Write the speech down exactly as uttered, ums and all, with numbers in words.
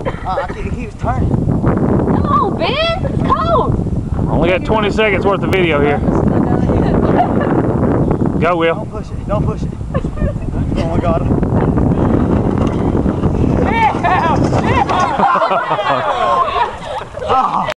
Uh, I keep, it keeps turning. Come on, Ben. It's cold. Only got twenty seconds worth of video here. Go, Will. Don't push it. Don't push it. Oh my God. Yeah! Yeah!